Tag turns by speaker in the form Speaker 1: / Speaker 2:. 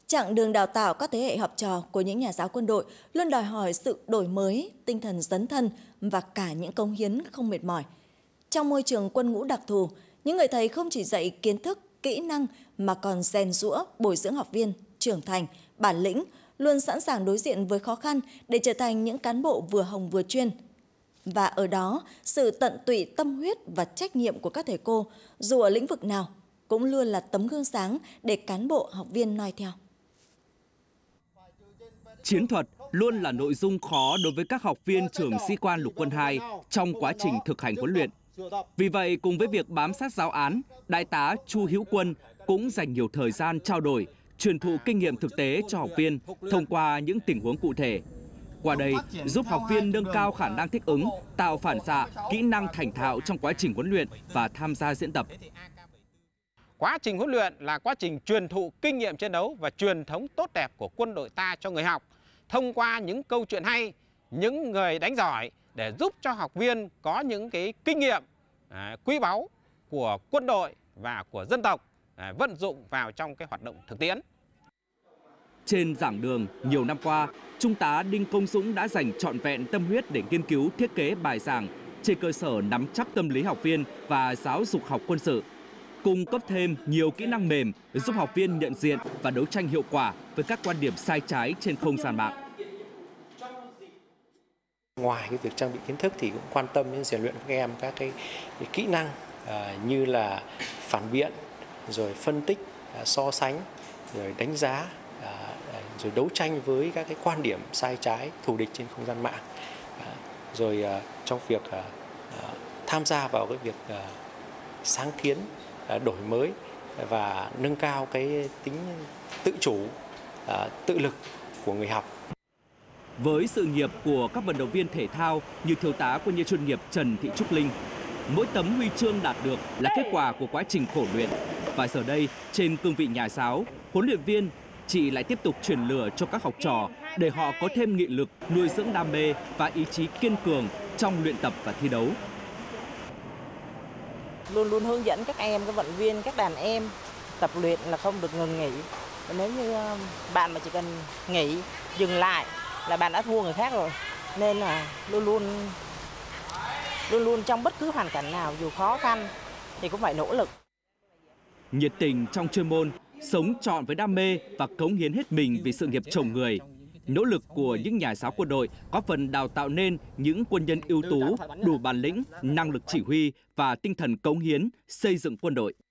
Speaker 1: Chặng đường đào tạo các thế hệ học trò của những nhà giáo quân đội luôn đòi hỏi sự đổi mới, tinh thần dấn thân và cả những cống hiến không mệt mỏi. Trong môi trường quân ngũ đặc thù, những người thầy không chỉ dạy kiến thức, kỹ năng mà còn rèn giũa, bồi dưỡng học viên, trưởng thành, bản lĩnh, luôn sẵn sàng đối diện với khó khăn để trở thành những cán bộ vừa hồng vừa chuyên. Và ở đó, sự tận tụy tâm huyết và trách nhiệm của các thầy cô, dù ở lĩnh vực nào, cũng luôn là tấm gương sáng để cán bộ học viên noi theo.
Speaker 2: Chiến thuật luôn là nội dung khó đối với các học viên trường Sĩ quan Lục quân 2 trong quá trình thực hành huấn luyện. Vì vậy, cùng với việc bám sát giáo án, Đại tá Chu Hữu Quân cũng dành nhiều thời gian trao đổi, truyền thụ kinh nghiệm thực tế cho học viên thông qua những tình huống cụ thể. Qua đây, giúp học viên nâng cao khả năng thích ứng, tạo phản xạ, kỹ năng thành thạo trong quá trình huấn luyện và tham gia diễn tập.
Speaker 3: Quá trình huấn luyện là quá trình truyền thụ kinh nghiệm chiến đấu và truyền thống tốt đẹp của quân đội ta cho người học, thông qua những câu chuyện hay, những người đánh giỏi để giúp cho học viên có những cái kinh nghiệm quý báu của quân đội và của dân tộc vận dụng vào trong cái hoạt động thực tiễn.
Speaker 2: Trên giảng đường nhiều năm qua, Trung tá Đinh Công Dũng đã dành trọn vẹn tâm huyết để nghiên cứu thiết kế bài giảng trên cơ sở nắm chắc tâm lý học viên và giáo dục học quân sự, cung cấp thêm nhiều kỹ năng mềm giúp học viên nhận diện và đấu tranh hiệu quả với các quan điểm sai trái trên không gian mạng.
Speaker 4: Ngoài cái việc trang bị kiến thức thì cũng quan tâm đến rèn luyện các em các cái kỹ năng như là phản biện, rồi phân tích, so sánh, rồi đánh giá, rồi đấu tranh với các cái quan điểm sai trái, thù địch trên không gian mạng, rồi trong việc tham gia vào cái việc sáng kiến, đổi mới và nâng cao cái tính tự chủ, tự lực của người học.
Speaker 2: Với sự nghiệp của các vận động viên thể thao như thiếu tá quân nhân chuyên nghiệp Trần Thị Trúc Linh, mỗi tấm huy chương đạt được là kết quả của quá trình khổ luyện. Và giờ đây, trên cương vị nhà giáo, huấn luyện viên chị lại tiếp tục truyền lửa cho các học trò để họ có thêm nghị lực, nuôi dưỡng đam mê và ý chí kiên cường trong luyện tập và thi đấu.
Speaker 5: Luôn luôn hướng dẫn các em, các vận động viên, các đàn em tập luyện là không được ngừng nghỉ. Nếu như bạn mà chỉ cần nghỉ, dừng lại là bạn đã thua người khác rồi. Nên là luôn luôn trong bất cứ hoàn cảnh nào, dù khó khăn thì cũng phải nỗ lực.
Speaker 2: Nhiệt tình trong chuyên môn, sống trọn với đam mê và cống hiến hết mình vì sự nghiệp chồng người. Nỗ lực của những nhà giáo quân đội góp phần đào tạo nên những quân nhân ưu tú, đủ bản lĩnh, năng lực chỉ huy và tinh thần cống hiến, xây dựng quân đội.